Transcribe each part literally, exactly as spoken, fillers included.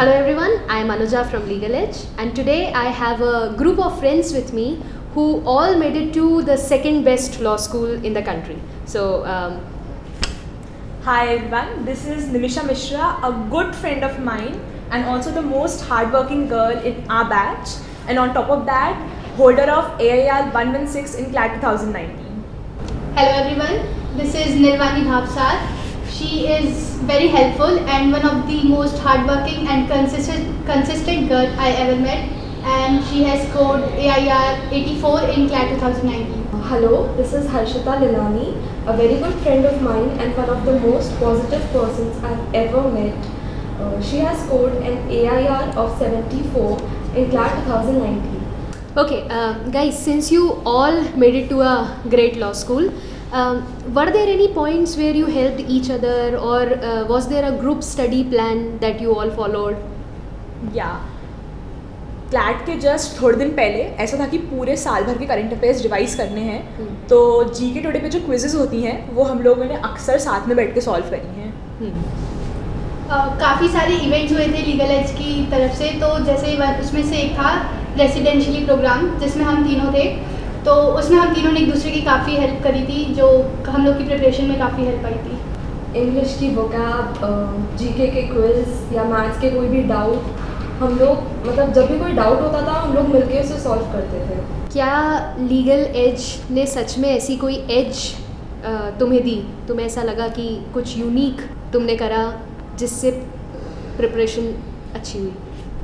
Hello everyone, I am Anuja from Legal Edge, and today I have a group of friends with me who all made it to the second best law school in the country. So, um, Hi everyone, this is Nimisha Mishra, a good friend of mine and also the most hardworking girl in our batch, and on top of that, holder of A I R one one six in CLAT twenty nineteen. Hello everyone, this is Nirvani Bhavsar. She is very helpful and one of the most hardworking and consistent consistent girl I ever met, and she has scored A I R eighty-four in CLAT twenty nineteen. Hello, this is Harshita Lilani, a very good friend of mine and one of the most positive persons I've ever met. Uh, she has scored an A I R of seventy-four in CLAT twenty nineteen. okay, uh, guys, since you all made it to a great law school, um, were there any points where you helped each other, or uh, was there a group study plan that you all followed? या CLAT के just थोड़े दिन पहले ऐसा था कि पूरे साल भर के करंट अफेयर्स रिवाइज करने हैं, तो जी के टुडे पे जो क्विजेज होती हैं वो हम लोगों ने अक्सर साथ में बैठ के सॉल्व करी हैं. uh, काफ़ी सारे इवेंट्स हुए थे लीगल एज की तरफ से, तो जैसे उसमें से एक था रेसिडेंशियली प्रोग्राम जिसमें हम तीनों थे, तो उसमें हम तीनों ने एक दूसरे की काफ़ी हेल्प करी थी, जो हम लोग की प्रिपरेशन में काफ़ी हेल्प आई थी. इंग्लिश की वोकैब, जीके के क्विज या मैथ्स के कोई भी डाउट, हम लोग मतलब जब भी कोई डाउट होता था हम लोग मिलके उसे सॉल्व करते थे. क्या लीगल एज ने सच में ऐसी कोई एज तुम्हें दी? तुम्हें ऐसा लगा कि कुछ यूनिक तुमने करा जिससे प्रिपरेशन अच्छी हुई?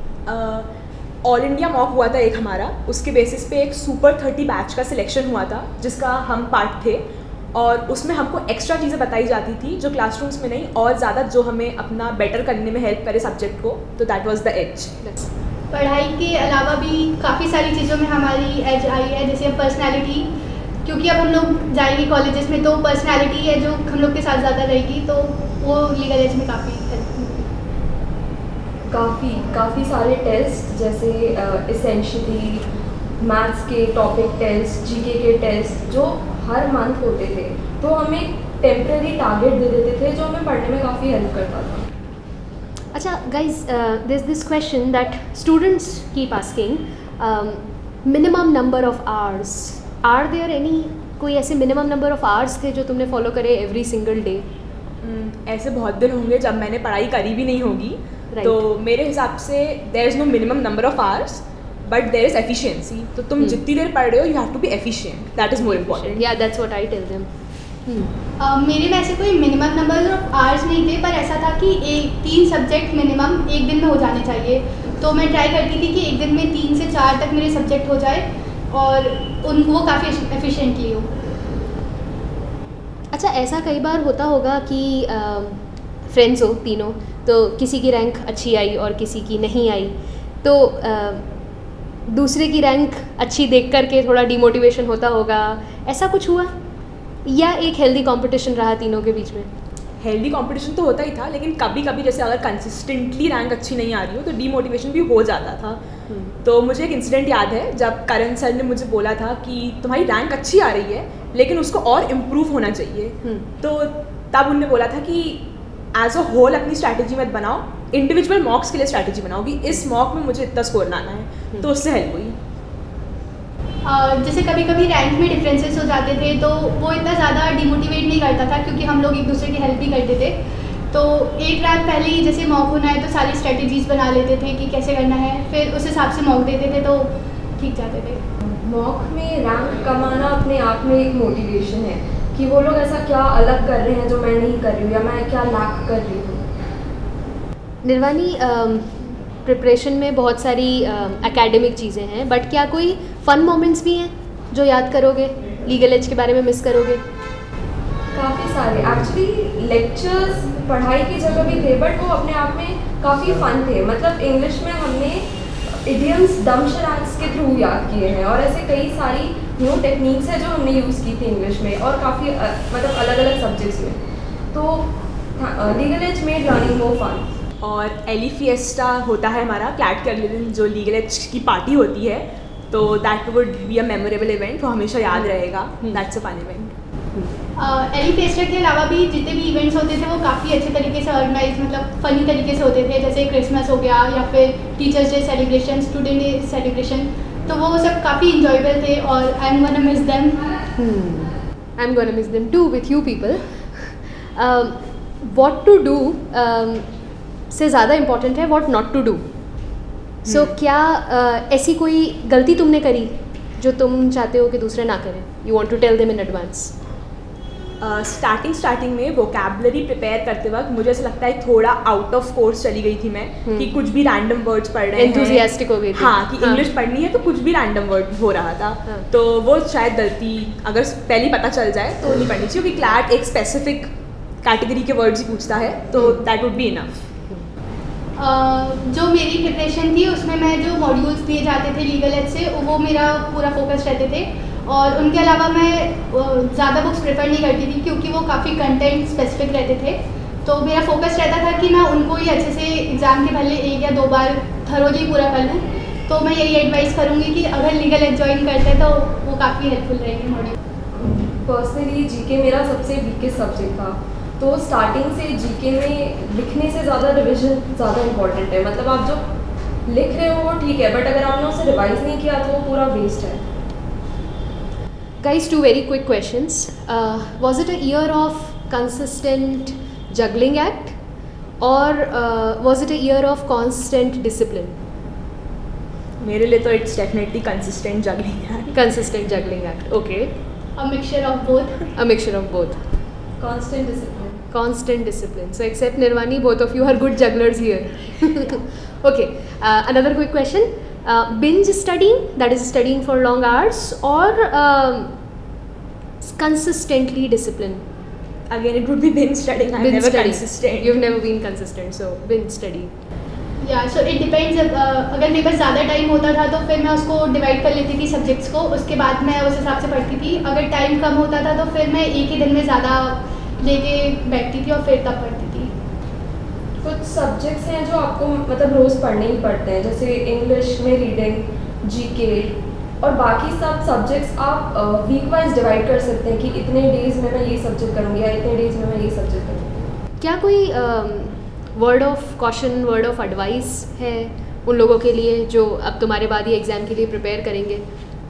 ऑल इंडिया मॉक हुआ था एक हमारा, उसके बेसिस पे एक सुपर थर्टी बैच का सिलेक्शन हुआ था जिसका हम पार्ट थे, और उसमें हमको एक्स्ट्रा चीज़ें बताई जाती थी जो क्लासरूम्स में नहीं, और ज़्यादा जो हमें अपना बेटर करने में हेल्प करे सब्जेक्ट को, तो दैट वाज द एज. पढ़ाई के अलावा भी काफ़ी सारी चीज़ों में हमारी एज आई है, जैसे पर्सनैलिटी, क्योंकि अब हम लोग जाएंगे कॉलेजेस में तो पर्सनैलिटी है जो हम लोग के साथ ज़्यादा रहेगी, तो वो लीगल एज में काफ़ी हेल्प. काफ़ी काफ़ी सारे टेस्ट जैसे इसेंशियली मैथ्स के टॉपिक टेस्ट, जीके के टेस्ट जो हर मंथ होते थे, तो हमें टेम्परेरी टारगेट दे देते थे जो हमें पढ़ने में काफ़ी हेल्प करता था. अच्छा guys, there is this question that students keep asking, minimum number of hours. Are there any कोई ऐसे मिनिमम नंबर ऑफ आवर्स थे जो तुमने फॉलो करे एवरी सिंगल डे? ऐसे बहुत दिन होंगे जब मैंने पढ़ाई करी भी नहीं होगी, right. तो मेरे हिसाब से there is no minimum number of hours, but there is efficiency. तो तुम hmm. जितनी देर पढ़ रहे हो you have to be efficient, that is more important. या that's what I tell them. मेरे में ऐसे कोई मिनिमम नंबर ऑफ आवर्स नहीं थे, पर ऐसा था कि एक तीन सब्जेक्ट मिनिमम एक दिन में हो जाने चाहिए, तो मैं ट्राई करती थी कि एक दिन में तीन से चार तक मेरे सब्जेक्ट हो जाए और उन वो काफ़ी एफिशिएंटली हो. अच्छा, ऐसा कई बार होता होगा कि फ्रेंड्स हो तीनों, तो किसी की रैंक अच्छी आई और किसी की नहीं आई, तो uh, दूसरे की रैंक अच्छी देख कर के थोड़ा डिमोटिवेशन होता होगा, ऐसा कुछ हुआ या एक हेल्दी कंपटीशन रहा तीनों के बीच में? हेल्दी कंपटीशन तो होता ही था, लेकिन कभी कभी जैसे अगर कंसिस्टेंटली रैंक अच्छी नहीं आ रही हो तो डीमोटिवेशन भी हो जाता था. hmm. तो मुझे एक इंसिडेंट याद है जब करण सर ने मुझे बोला था कि तुम्हारी रैंक अच्छी आ रही है लेकिन उसको और इम्प्रूव होना चाहिए. hmm. तो तब उनने बोला था कि एज अ होल अपनी स्ट्रैटेजी मत बनाओ, इंडिविजुअल मॉक्स के लिए स्ट्रैटेजी बनाओ कि इस मॉक में मुझे इतना स्कोर लाना है. hmm. तो उससे हेल्प हुई. Uh, जैसे कभी कभी रैंक में डिफरेंसेस हो जाते थे, तो वो इतना ज़्यादा डिमोटिवेट नहीं करता था क्योंकि हम लोग एक दूसरे की हेल्प भी करते थे. तो एक रात पहले ही जैसे मॉक होना है तो सारी स्ट्रेटजीज बना लेते थे कि कैसे करना है, फिर उस हिसाब से मॉक देते थे तो ठीक जाते थे. मॉक में रैंक कमाना अपने आप में एक मोटिवेशन है कि वो लोग ऐसा क्या अलग कर रहे हैं जो मैं नहीं कर रही हूँ, या मैं क्या लैक कर रही हूँ. निर्वाणी, प्रिपरेशन में बहुत सारी एकेडमिक uh, चीज़ें हैं, बट क्या कोई फ़न मोमेंट्स भी हैं जो याद करोगे, लीगल एज के बारे में मिस करोगे? काफ़ी सारे एक्चुअली लेक्चर्स पढ़ाई की जगह भी थे, बट वो अपने आप में काफ़ी फ़न थे. मतलब इंग्लिश में हमने इडियम्स डम शराड्स के थ्रू याद किए हैं, और ऐसे कई सारी न्यू टेक्निक्स हैं जो हमने यूज़ की थी इंग्लिश में और काफ़ी मतलब अलग अलग सब्जेक्ट्स में. तो legal edge made learning more fun. और एली फिएस्टा होता है हमारा क्लैट के अगले दिन जो लीगल एज की पार्टी होती है, तो that would be a memorable event, वो हमेशा याद रहेगा. That's a fun event. एली फेस्टर के अलावा भी जितने भी इवेंट्स होते थे वो काफ़ी अच्छे तरीके से ऑर्गेनाइज मतलब फ़नी तरीके से होते थे, जैसे क्रिसमस हो गया या फिर teachers day celebration, student day celebration, तो वो सब काफ़ी इंजॉयबल थे और I am gonna miss them. I am gonna miss them too with you people. What to do से ज़्यादा इम्पॉर्टेंट है what not to do. So क्या uh, ऐसी कोई गलती तुमने करी जो तुम चाहते हो कि दूसरे ना करें? You want to tell them in advance. Starting uh, starting में वोकैबुलरी प्रिपेयर करते वक्त मुझे ऐसा लगता है थोड़ा आउट ऑफ कोर्स चली गई थी मैं, hmm. कि कुछ भी रैंडम वर्ड्स पढ़ रहे हैं, एंथुसियास्टिक हो गई थी। हाँ कि इंग्लिश हाँ. पढ़नी है तो कुछ भी रैंडम वर्ड हो रहा था, हाँ. तो वो शायद गलती अगर पहले ही पता चल जाए तो नहीं पढ़नी चाहिए, क्योंकि क्लैट एक स्पेसिफिक कैटेगरी के वर्ड्स ही पूछता है, तो that would be enough. Uh, जो मेरी प्रिपरेशन थी उसमें मैं जो मॉड्यूल्स दिए जाते थे लीगल एड से वो मेरा पूरा फोकस रहते थे, और उनके अलावा मैं ज़्यादा बुक्स प्रेफर नहीं करती थी क्योंकि वो काफ़ी कंटेंट स्पेसिफिक रहते थे, तो मेरा फोकस रहता था कि मैं उनको ही अच्छे से एग्ज़ाम के पहले एक या दो बार थरोली पूरा कर लूँ। तो मैं यही एडवाइस करूँगी कि अगर लीगल एड ज्वाइन करते हैं तो वो काफ़ी हेल्पफुल रहेगी मॉड्यूल। पर्सनली जीके मेरा सबसे वीकेस्ट सब्जेक्ट था, तो स्टार्टिंग से जीके में लिखने से ज़्यादा रिविजन ज़्यादा इम्पॉर्टेंट है। मतलब आप जो लिख रहे हो वो ठीक है, बट अगर आपने उसे रिवाइज नहीं किया तो वो पूरा वेस्ट है। Guys, two very quick questions. Uh, was it a year of consistent juggling act, or uh, was it a year of constant discipline? मेरे लिए तो it's definitely consistent juggling act. Consistent juggling act. Okay. A mixture of both. A mixture of both. Constant discipline. Constant discipline. So except Nirvani, both of you are good jugglers here. Okay. Uh, another quick question. Uh, binge studying, that is studying for long hours, or um, consistently discipline? Again, it would be binge studying. I'm binge never studying. consistent. You've never been consistent, so binge study. या so it depends. अगर मेरे पास ज़्यादा time होता था तो फिर मैं उसको डिवाइड कर लेती थी सब्जेक्ट्स को, उसके बाद मैं उस हिसाब से पढ़ती थी। अगर टाइम कम होता था तो फिर मैं एक ही दिन में ज़्यादा लेके बैठती थी और फिर तब पढ़ती थी। कुछ सब्जेक्ट्स हैं जो आपको मतलब रोज़ पढ़ने ही पड़ते हैं, जैसे इंग्लिश में रीडिंग, जीके, और बाकी सब सब्जेक्ट्स आप वीक वाइज डिवाइड कर सकते हैं कि इतने डेज में मैं ये सब्जेक्ट करूँगी या इतने डेज में मैं ये सब्जेक्ट करूँगी। क्या कोई word of caution, word of advice है उन लोगों के लिए जो अब तुम्हारे बाद ही एग्ज़ाम के लिए प्रिपेयर करेंगे?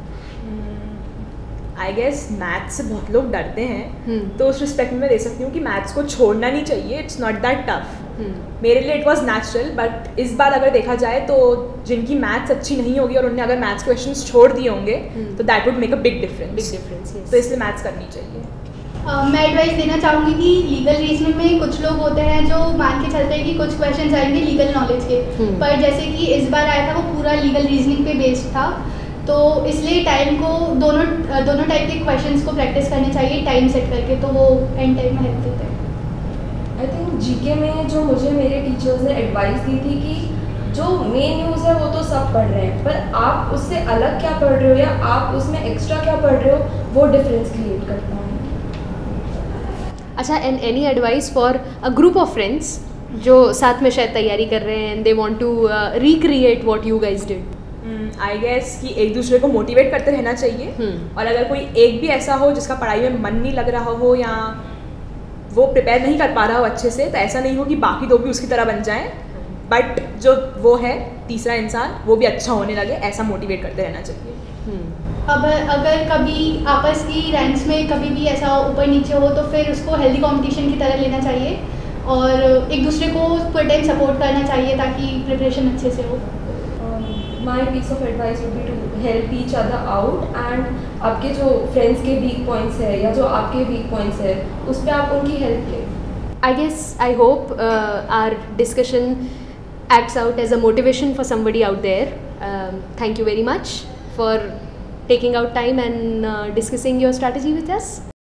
आई गेस मैथ्स से बहुत लोग डरते हैं, hmm. तो उस रिस्पेक्ट में मैं दे सकती हूँ कि मैथ्स को छोड़ना नहीं चाहिए। It's not that tough. मेरे लिए इट वाज नेचुरल, बट इस बार अगर देखा जाए तो जिनकी मैथ्स अच्छी नहीं होगी और उन्होंने अगर मैथ्स क्वेश्चंस छोड़ दिए होंगे hmm. तो that would make a big difference. Big difference, yes. तो इसलिए मैथ्स करनी चाहिए। Uh, मैं एडवाइस देना चाहूँगी कि लीगल रीजनिंग में कुछ लोग होते हैं जो मान के चलते हैं कि कुछ क्वेश्चंस आएंगे लीगल नॉलेज के, hmm. पर जैसे कि इस बार आया था वो पूरा लीगल रीजनिंग पे बेस्ड था, तो इसलिए टाइम को दोनों दोनों टाइप के क्वेश्चंस को प्रैक्टिस करनी चाहिए टाइम सेट करके, तो वो एंड टाइम में हेल्प देते हैं। आई थिंक जीके में जो मुझे मेरे टीचर्स ने एडवाइस दी थी कि जो मेन न्यूज़ है वो तो सब पढ़ रहे हैं, पर आप उससे अलग क्या पढ़ रहे हो या आप उसमें एक्स्ट्रा क्या पढ़ रहे हो वो डिफरेंस क्रिएट करता है। अच्छा, and any advice for a group of friends जो साथ में शायद तैयारी कर रहे हैं and they want to recreate what you guys did? I guess कि एक दूसरे को मोटिवेट करते रहना चाहिए, hmm. और अगर कोई एक भी ऐसा हो जिसका पढ़ाई में मन नहीं लग रहा हो या वो प्रिपेयर नहीं कर पा रहा हो अच्छे से, तो ऐसा नहीं हो कि बाकी दो भी उसकी तरह बन जाएं, बट जो वो है तीसरा इंसान वो भी अच्छा होने लगे, ऐसा मोटिवेट करते रहना चाहिए। hmm. अब अगर कभी आपस की रैंक्स में कभी भी ऐसा ऊपर नीचे हो तो फिर उसको हेल्दी कंपटीशन की तरह लेना चाहिए और एक दूसरे को पूरे टाइम सपोर्ट करना चाहिए ताकि प्रिपरेशन अच्छे से हो। My piece of advice would be to help each other out, and आपके जो फ्रेंड्स के वीक पॉइंट्स है या जो आपके वीक पॉइंट्स है उस पर आप उनकी हेल्प लें। I guess, I hope uh, our discussion acts out as a motivation for somebody out there. Um, thank you very much for taking out time and uh, discussing your strategy with us.